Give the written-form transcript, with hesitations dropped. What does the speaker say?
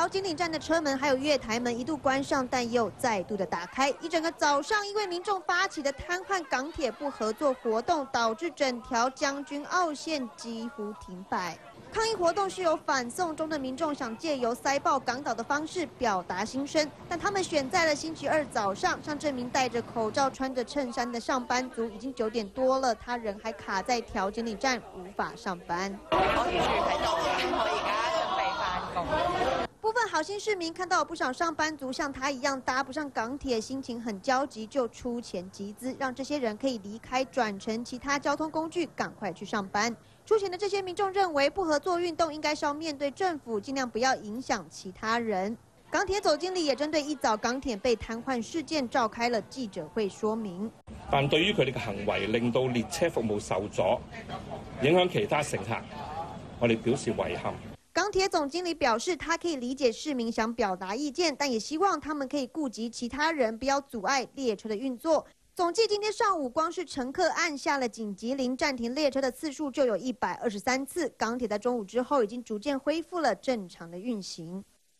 调景岭站的车门还有月台门一度关上，但又再度的打开。一整个早上，因为民众发起的瘫痪港铁不合作活动，导致整条将军澳线几乎停摆。抗议活动是由反送中的民众想借由塞爆港岛的方式表达心声，但他们选在了星期二早上。像这名戴着口罩、穿着衬衫的上班族，已经9点多了，他人还卡在调景岭站，无法上班。我完全喺度嘅，我而家準備返工。部分好心市民看到有不少上班族像他一样搭不上港铁，心情很焦急，就出钱集资，让这些人可以离开，转乘其他交通工具，赶快去上班。出钱的这些民众认为，不合作运动应该是要面对政府，尽量不要影响其他人。港铁总經理也針對一早港鐵被癱瘓事件召開了記者會說明。 但對於佢哋嘅行為令到列車服務受阻，影響其他乘客，我哋表示遺憾。 港鐵總經理表示，他可以理解市民想表達意見，但也希望他們可以顧及其他人，不要阻礙列車的運作。總計今天上午，光是乘客按下了緊急鈴暫停列車的次數就有123次。港鐵在中午之後已經逐漸恢復了正常的運行。